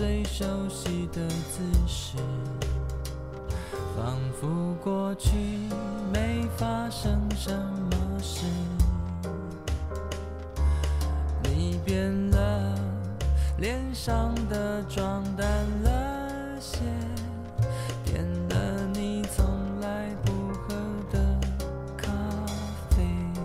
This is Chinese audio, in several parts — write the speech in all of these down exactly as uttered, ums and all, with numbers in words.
最熟悉的姿势，仿佛过去没发生什么事。你变了，脸上的妆淡了些，点了你从来不喝的咖啡。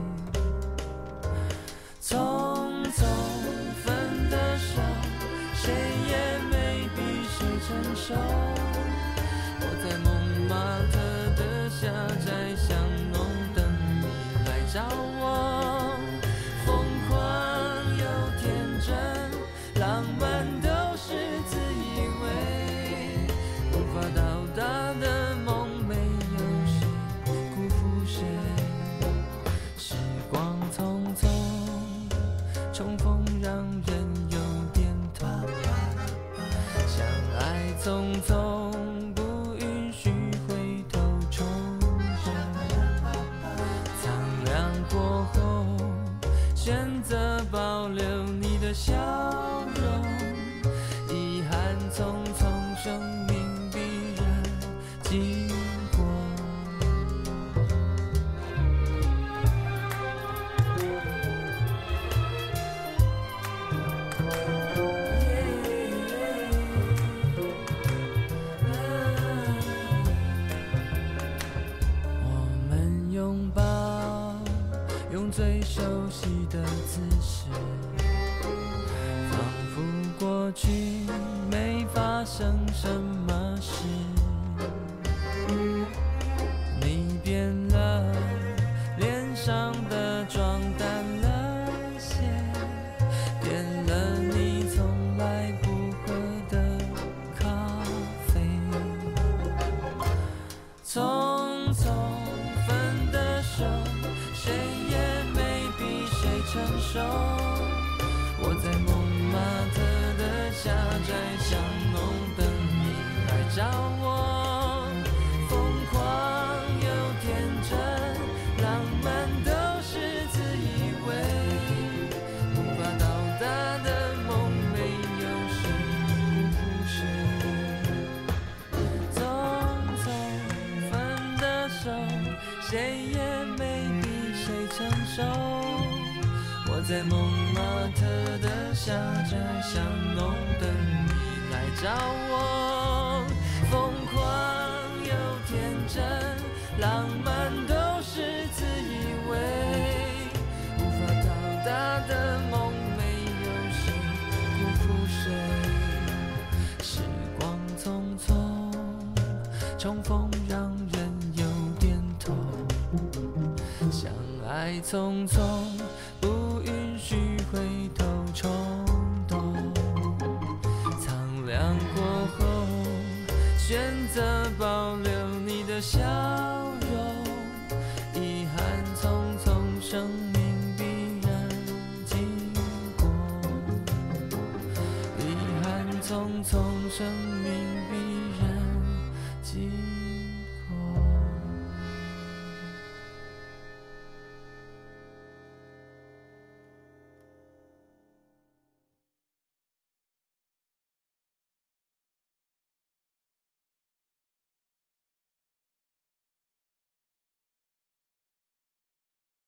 匆匆分的手，谁也没比谁成熟。我在蒙马特的下窄巷弄等你来找我，疯狂又天真，浪漫都是自以为，无法到达的梦没有谁辜负谁。时光匆匆，重逢让人有点痛，相爱匆匆，不允许回头重逢。苍凉过后，选择保留你的笑容，遗憾匆匆，生命必然经过。我们拥抱，用最熟悉的姿势，仿佛过去没发生什么事。你变了，脸上的妆淡了些，点了你从来不喝的咖啡。匆匆分的手，谁也没比谁成熟。我在蒙马特的下窄巷弄等你来找我，疯狂又天真，浪漫都是自以为，无法到达的梦没有谁辜负谁。匆匆分的手，谁也没比谁成熟。我在蒙马特的下窄巷弄等你来找我，疯狂又天真，浪漫都是自以为，无法到达的梦没有谁辜负谁。时光匆匆，重逢让人有点痛，相爱匆匆，不允许回头冲动。苍凉过后，选择保留你的笑容，遗憾匆匆，生命必然经过。遗憾匆匆，生命